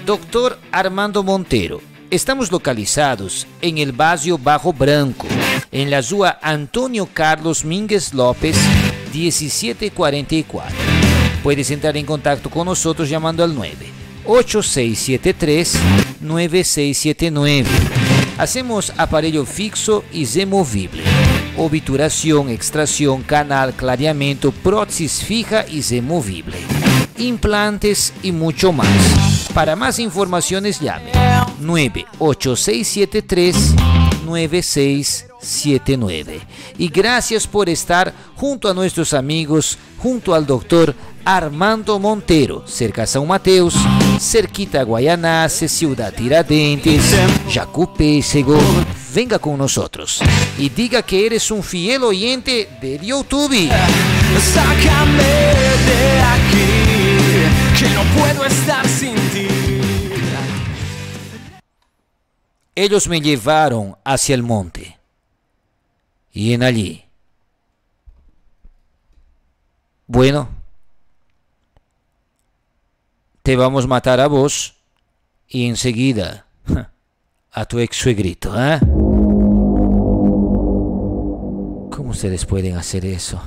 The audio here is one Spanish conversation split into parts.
Doctor Armando Montero. Estamos localizados en el barrio Bajo Branco, en la rua Antonio Carlos Mínguez López, 1744. Puedes entrar en contacto con nosotros llamando al 98673-9679. Hacemos aparello fixo y removible, obturación, extracción, canal, clareamiento, prótesis fija y removible, implantes y mucho más. Para más informaciones llame 98673-9679. Y gracias por estar junto a nuestros amigos, junto al doctor Armando Montero, cerca São Mateus, cerquita Guayanace, Ciudad Tiradentes, Jacupécego. Venga con nosotros y diga que eres un fiel oyente del YouTube. Sácame de aquí, que no puedo estar sin ti. Ellos me llevaron hacia el monte y en allí, bueno, te vamos a matar a vos y enseguida a tu ex suegrito, ¿eh? ¿Cómo ustedes pueden hacer eso?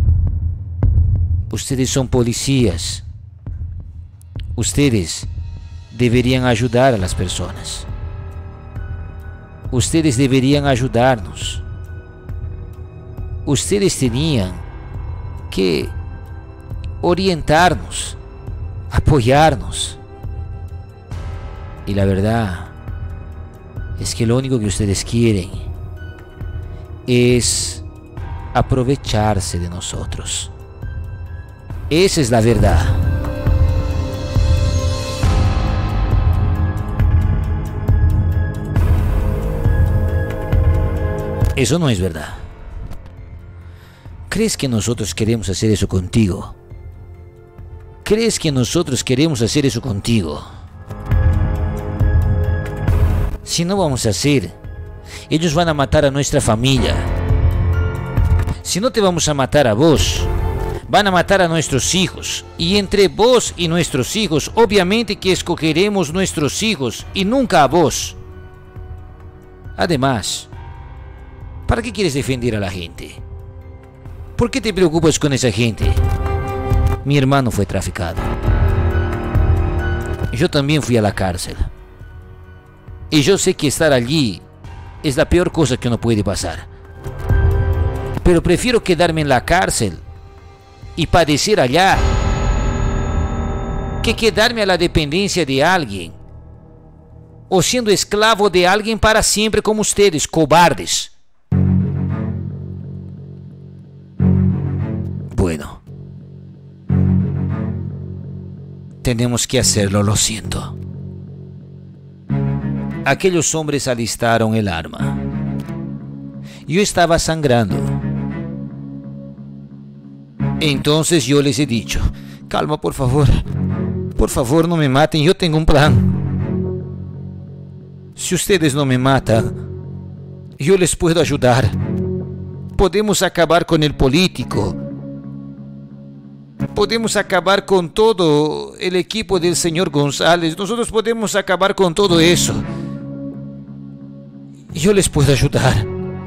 Ustedes son policías. Ustedes deberían ayudar a las personas. Ustedes deberían ayudarnos. Ustedes tenían que orientarnos, apoyarnos. Y la verdad es que lo único que ustedes quieren es aprovecharse de nosotros. Esa es la verdad. Eso no es verdad. ¿Crees que nosotros queremos hacer eso contigo? ¿Crees que nosotros queremos hacer eso contigo? Si no vamos a hacer, ellos van a matar a nuestra familia. Si no te vamos a matar a vos, van a matar a nuestros hijos. Y entre vos y nuestros hijos, obviamente que escogeremos nuestros hijos y nunca a vos. Además, ¿para qué quieres defender a la gente? ¿Por qué te preocupas con esa gente? Mi hermano fue traficado. Yo también fui a la cárcel. Y yo sé que estar allí es la peor cosa que uno puede pasar. Pero prefiero quedarme en la cárcel y padecer allá que quedarme a la dependencia de alguien o siendo esclavo de alguien para siempre como ustedes, cobardes. Bueno, tenemos que hacerlo, lo siento. Aquellos hombres alistaron el arma. Yo estaba sangrando. Entonces yo les he dicho, calma, por favor no me maten, yo tengo un plan. Si ustedes no me matan, yo les puedo ayudar. Podemos acabar con el político. Podemos acabar con todo el equipo del señor González. Nosotros podemos acabar con todo eso. Yo les puedo ayudar.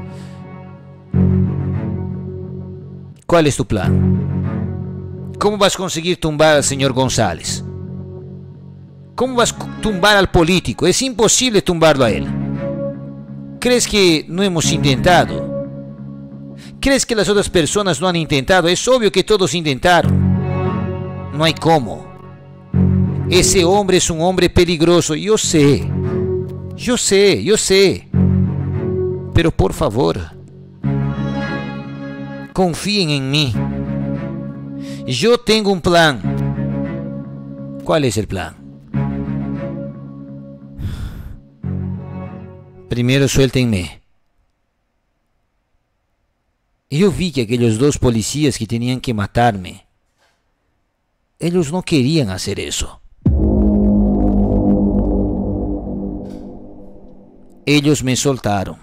¿Cuál es tu plan? ¿Cómo vas a conseguir tumbar al señor González? ¿Cómo vas a tumbar al político? Es imposible tumbarlo a él. ¿Crees que no hemos intentado? ¿Crees que las otras personas no han intentado? Es obvio que todos intentaron. No hay cómo. Ese hombre es un hombre peligroso. Yo sé. Pero por favor, confíen en mí. Yo tengo un plan. ¿Cuál es el plan? Primero suéltenme. Yo vi que aquellos dos policías que tenían que matarme, ellos no querían hacer eso. Ellos me soltaron.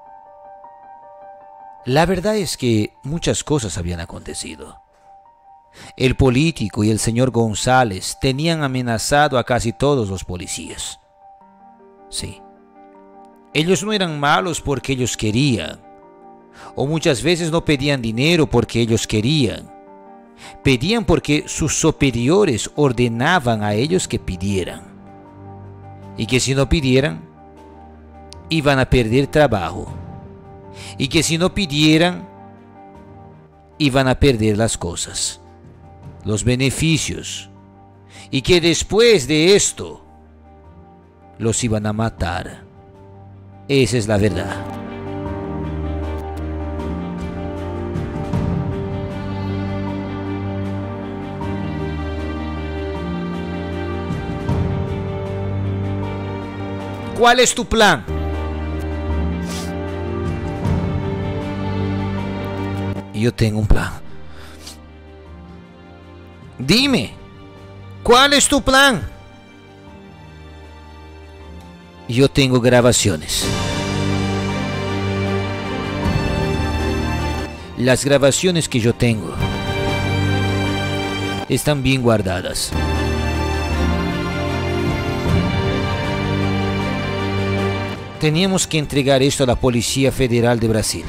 La verdad es que muchas cosas habían acontecido. El político y el señor González tenían amenazado a casi todos los policías. Sí. Ellos no eran malos porque ellos querían, o muchas veces no pedían dinero porque ellos querían. Pedían porque sus superiores ordenaban a ellos que pidieran. Y que si no pidieran, iban a perder trabajo. Y que si no pidieran, iban a perder las cosas, los beneficios. Y que después de esto, los iban a matar. Esa es la verdad. ¿Cuál es tu plan? Yo tengo un plan. Dime, ¿cuál es tu plan? Yo tengo grabaciones. Las grabaciones que yo tengo están bien guardadas. Teníamos que entregar esto a la Policía Federal de Brasil.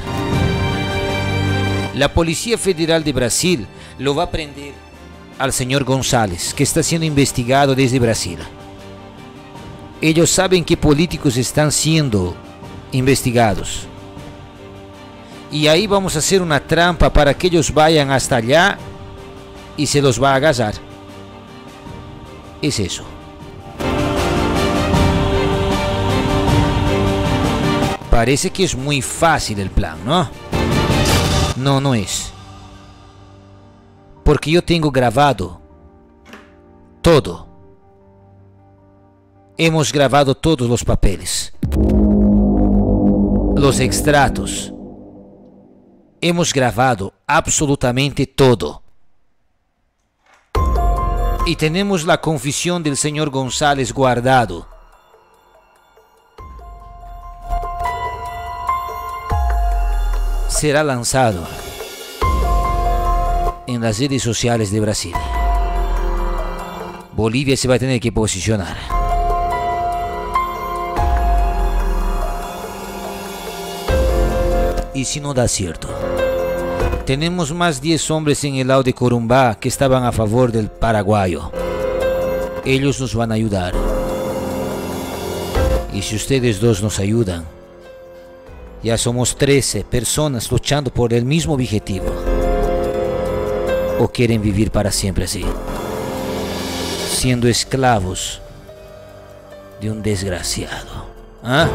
La Policía Federal de Brasil lo va a prender al señor González, que está siendo investigado desde Brasil. Ellos saben que políticos están siendo investigados. Y ahí vamos a hacer una trampa para que ellos vayan hasta allá y se los va a agarrar. Es eso. Parece que es muy fácil el plan, ¿no? No, no es. Porque yo tengo grabado todo. Hemos grabado todos los papeles, los extractos. Hemos grabado absolutamente todo. Y tenemos la confesión del señor González guardado. Será lanzado en las redes sociales de Brasil. Bolivia se va a tener que posicionar. Y si no da cierto, tenemos más 10 hombres en el lado de Corumbá que estaban a favor del paraguayo. Ellos nos van a ayudar. Y si ustedes dos nos ayudan, ya somos 13 personas luchando por el mismo objetivo. ¿O quieren vivir para siempre así, siendo esclavos de un desgraciado? ¿Ah?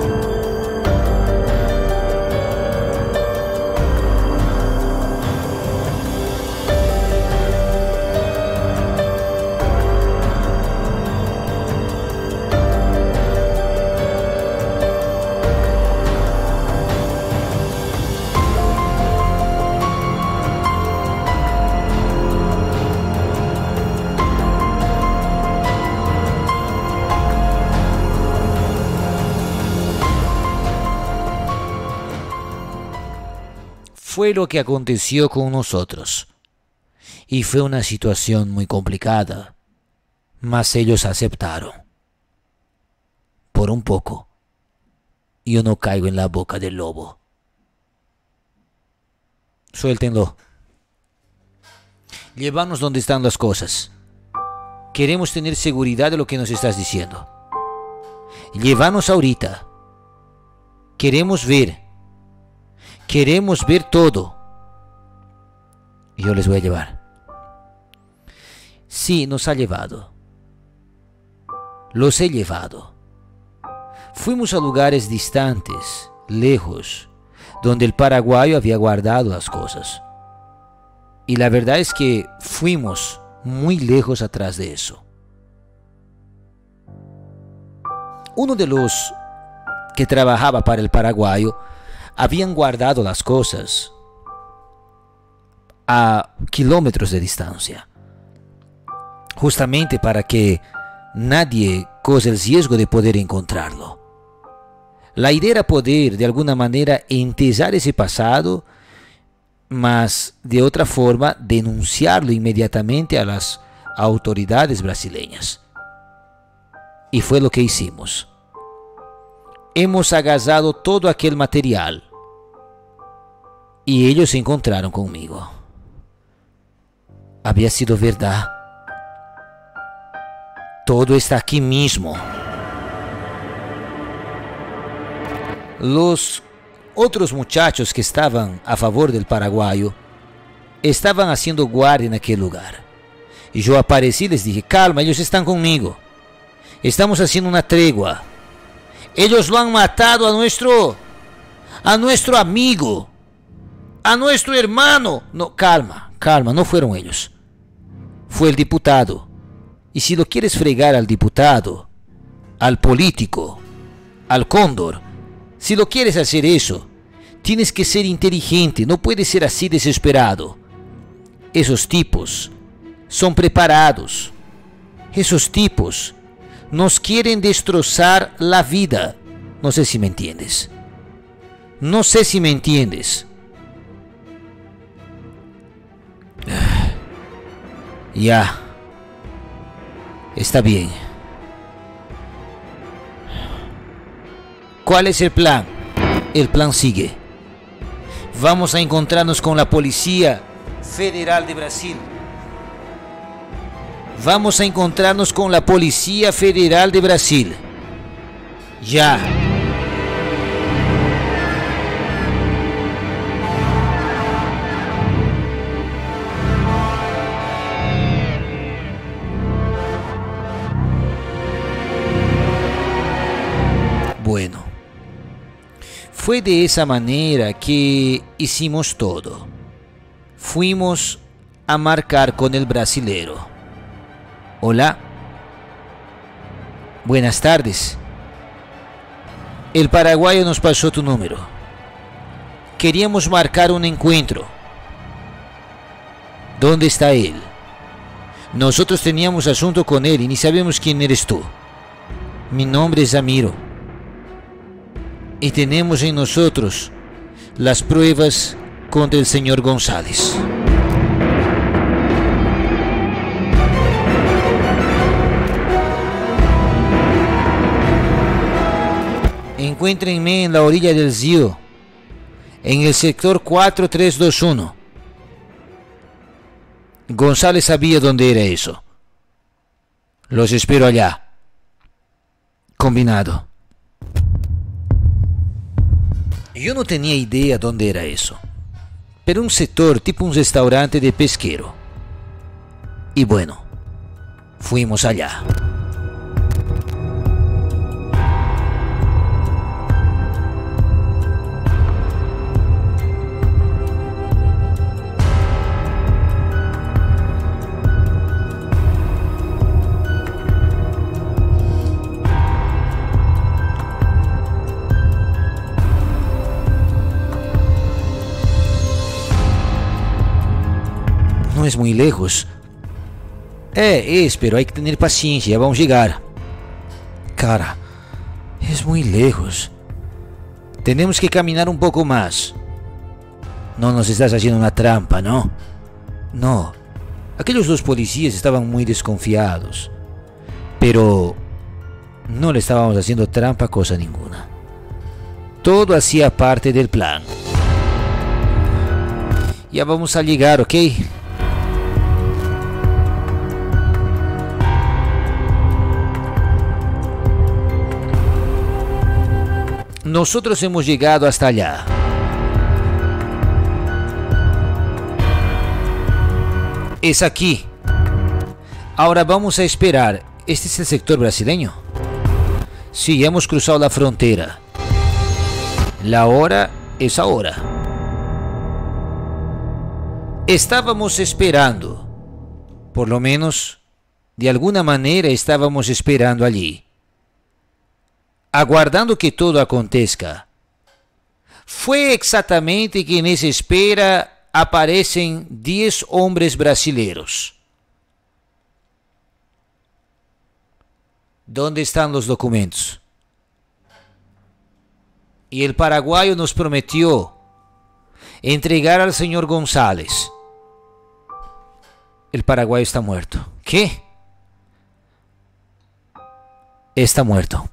Fue lo que aconteció con nosotros. Y fue una situación muy complicada. Mas ellos aceptaron. Por un poco. Yo no caigo en la boca del lobo. Suéltenlo. Llévanos donde están las cosas. Queremos tener seguridad de lo que nos estás diciendo. Llévanos ahorita. Queremos ver. Queremos ver todo. Y yo les voy a llevar. Sí, nos ha llevado. Los he llevado. Fuimos a lugares distantes, lejos, donde el paraguayo había guardado las cosas. Y la verdad es que fuimos muy lejos atrás de eso. Uno de los que trabajaba para el paraguayo habían guardado las cosas a kilómetros de distancia, justamente para que nadie corra el riesgo de poder encontrarlo. La idea era poder de alguna manera enterrar ese pasado mas de otra forma denunciarlo inmediatamente a las autoridades brasileñas. Y fue lo que hicimos. Hemos agasado todo aquel material y ellos se encontraron conmigo. Había sido verdad. Todo está aquí mismo. Los otros muchachos que estaban a favor del paraguayo estaban haciendo guardia en aquel lugar. Y yo aparecí y les dije: calma, ellos están conmigo. Estamos haciendo una tregua. Ellos lo han matado a nuestro amigo, a nuestro hermano. No, calma, no fueron ellos. Fue el diputado. Y si lo quieres fregar al diputado, al político, al cóndor, si lo quieres hacer eso, tienes que ser inteligente, no puedes ser así desesperado. Esos tipos son preparados. Esos tipos nos quieren destrozar la vida. No sé si me entiendes. No sé si me entiendes. Ya. Está bien. ¿Cuál es el plan? El plan sigue. Vamos a encontrarnos con la Policía Federal de Brasil. Vamos a encontrarnos con la Policía Federal de Brasil. Ya. Bueno, fue de esa manera que hicimos todo. Fuimos a marcar con el brasilero. Hola. Buenas tardes. El paraguayo nos pasó tu número. Queríamos marcar un encuentro. ¿Dónde está él? Nosotros teníamos asunto con él y ni sabemos quién eres tú. Mi nombre es Zamiro. Y tenemos en nosotros las pruebas contra el señor González. Encuéntrenme en la orilla del río, en el sector 4321. González sabía dónde era eso. Los espero allá. Combinado. Yo no tenía idea dónde era eso, pero un sector tipo un restaurante de pesquero. Y bueno, fuimos allá. No es muy lejos. Pero hay que tener paciencia, ya vamos a llegar. Cara, es muy lejos. Tenemos que caminar un poco más. No nos estás haciendo una trampa, ¿no? No. Aquellos dos policías estaban muy desconfiados. Pero no le estábamos haciendo trampa a cosa ninguna. Todo hacía parte del plan. Ya vamos a llegar, ¿ok? Nosotros hemos llegado hasta allá. Es aquí. Ahora vamos a esperar. ¿Este es el sector brasileño? Sí, hemos cruzado la frontera. La hora es ahora. Estábamos esperando. Por lo menos, de alguna manera estábamos esperando allí. Aguardando que todo acontezca. Fue exactamente que en esa espera aparecen 10 hombres brasileros. ¿Dónde están los documentos? Y el paraguayo nos prometió entregar al señor González. El paraguayo está muerto. ¿Qué? Está muerto.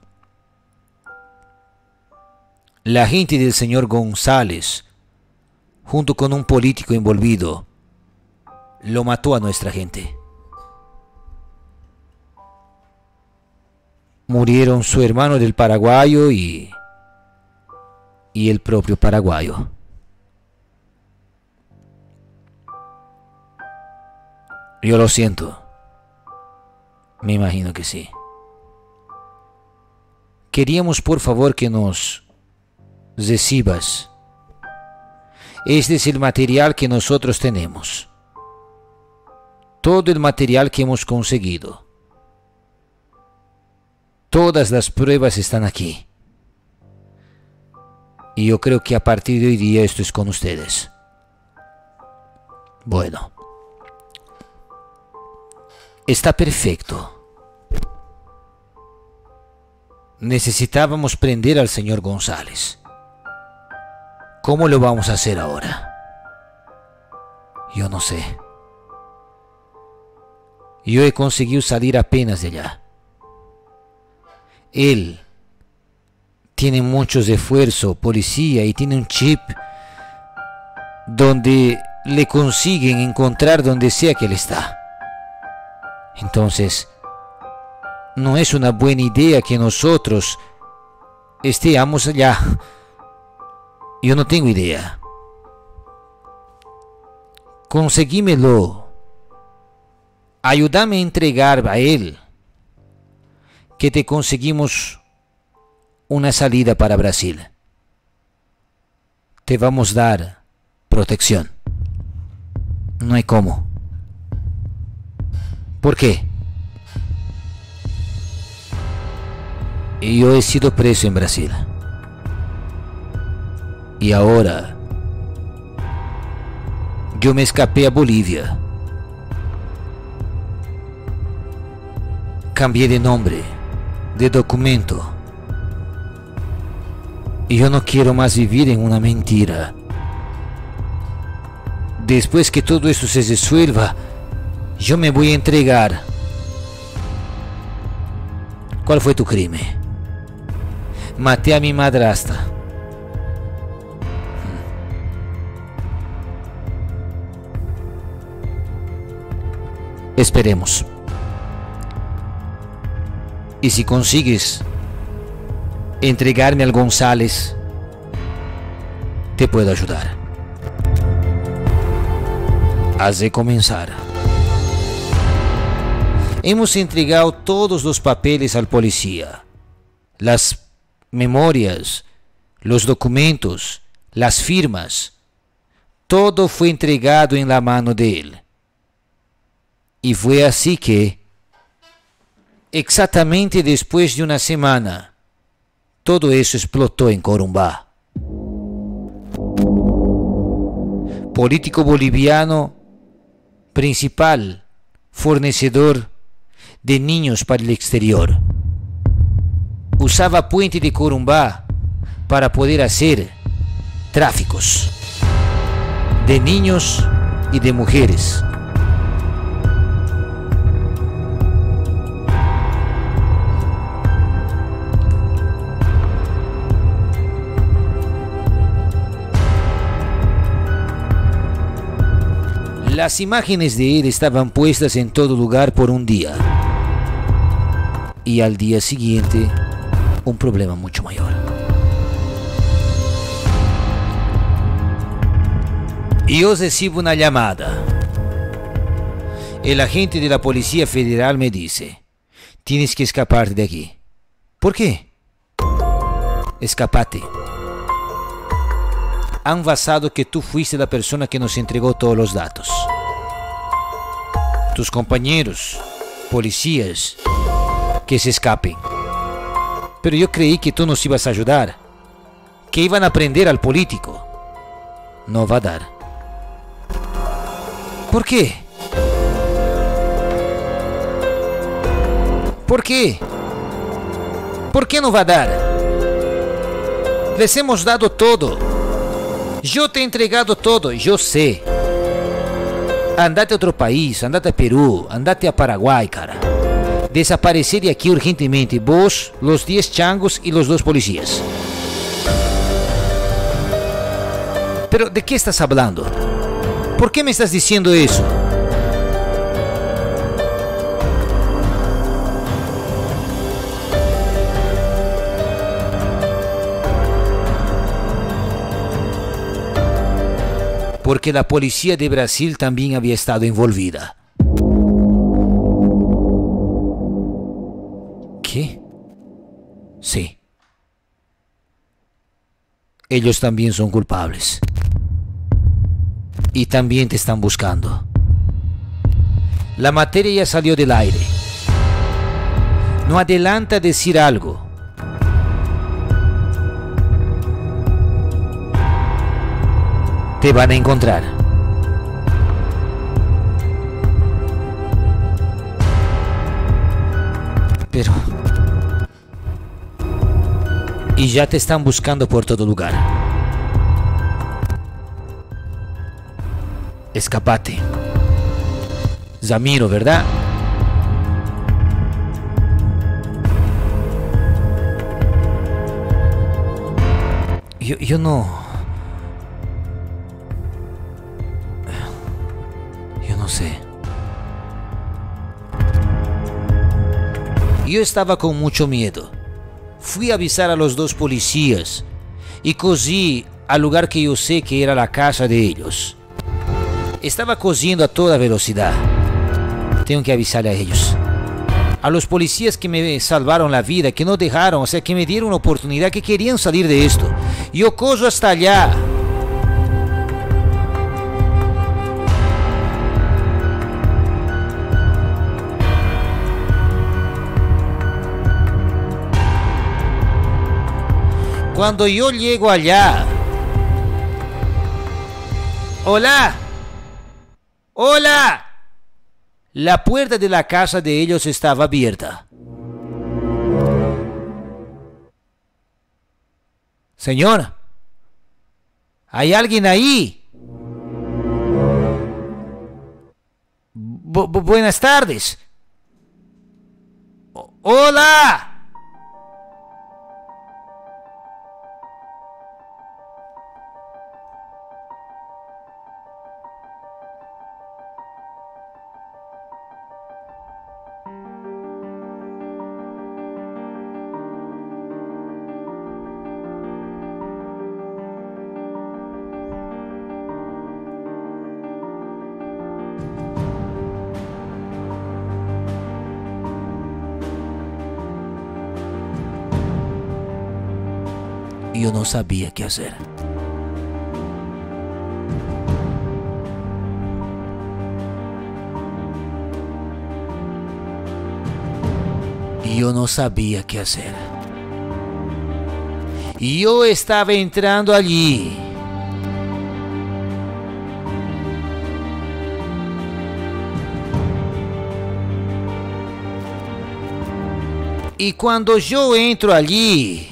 La gente del señor González, junto con un político envolvido, lo mató a nuestra gente. Murieron su hermano del paraguayo y el propio paraguayo. Yo lo siento. Me imagino que sí. Queríamos por favor que nos recibas. Este es el material que nosotros tenemos. Todo el material que hemos conseguido. Todas las pruebas están aquí. Y yo creo que a partir de hoy día esto es con ustedes. Bueno. Está perfecto. Necesitábamos prender al señor González. ¿Cómo lo vamos a hacer ahora? Yo no sé. Yo he conseguido salir apenas de allá. Él tiene muchos esfuerzos, policía, y tiene un chip donde le consiguen encontrar donde sea que él está. Entonces, no es una buena idea que nosotros estemos allá. Yo no tengo idea. Conseguímelo. Ayúdame a entregar a él, que te conseguimos una salida para Brasil. Te vamos a dar protección. No hay cómo. ¿Por qué? Yo he sido preso en Brasil. Y ahora yo me escapé a Bolivia. Cambié de nombre, de documento. Y yo no quiero más vivir en una mentira. Después que todo esto se resuelva, yo me voy a entregar. ¿Cuál fue tu crimen? Maté a mi madrastra. Esperemos. Y si consigues entregarme al González, te puedo ayudar. Has de comenzar. Hemos entregado todos los papeles al policía. Las memorias, los documentos, las firmas. Todo fue entregado en la mano de él. Y fue así que, exactamente después de una semana, todo eso explotó en Corumbá. Político boliviano, principal fornecedor de niños para el exterior. Usaba Puente de Corumbá para poder hacer tráficos de niños y de mujeres. Las imágenes de él estaban puestas en todo lugar por un día. Y al día siguiente, un problema mucho mayor. Y yo recibo una llamada. El agente de la Policía Federal me dice: tienes que escaparte de aquí. ¿Por qué? Escapate. Han basado que tú fuiste la persona que nos entregó todos los datos. Tus compañeros, policías, que se escapen. Pero yo creí que tú nos ibas a ayudar, que iban a prender al político. No va a dar. ¿Por qué? ¿Por qué? ¿Por qué no va a dar? Les hemos dado todo. Yo te he entregado todo, yo sé. Andate a otro país, andate a Perú, andate a Paraguay, cara. Desaparecer de aquí urgentemente, vos, los 10 changos y los 2 policías. Pero, ¿de qué estás hablando? ¿Por qué me estás diciendo eso? Porque la policía de Brasil también había estado envolvida. ¿Qué? Sí. Ellos también son culpables. Y también te están buscando. La materia ya salió del aire. No adelanta decir algo. Te van a encontrar. Pero... y ya te están buscando por todo lugar. Escapate. Zamiro, ¿verdad? Yo no... yo no sé. Yo estaba con mucho miedo. Fui a avisar a los 2 policías y cosí al lugar que yo sé que era la casa de ellos. Estaba cosiendo a toda velocidad. Tengo que avisarle a ellos. A los policías que me salvaron la vida, que no dejaron, o sea, que me dieron una oportunidad, que querían salir de esto. Yo coso hasta allá. Cuando yo llego allá... ¡Hola! ¡Hola! La puerta de la casa de ellos estaba abierta. Señor, ¿hay alguien ahí? Buenas tardes. ¡Hola! Yo no sabía qué hacer. Yo no sabía qué hacer. Yo estaba entrando allí. Y cuando yo entro allí,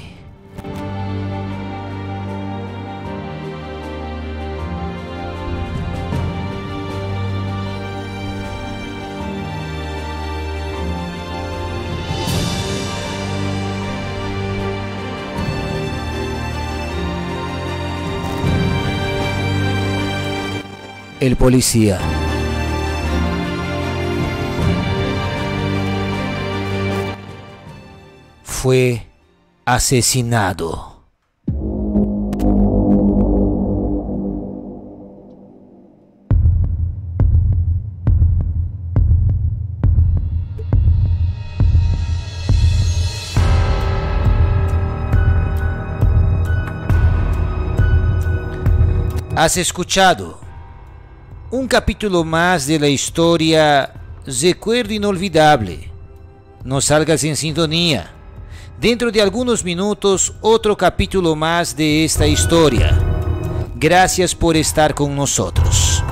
el policía fue asesinado. Has escuchado un capítulo más de la historia Recuerdo Inolvidable. No salgas en sintonía. Dentro de algunos minutos, otro capítulo más de esta historia. Gracias por estar con nosotros.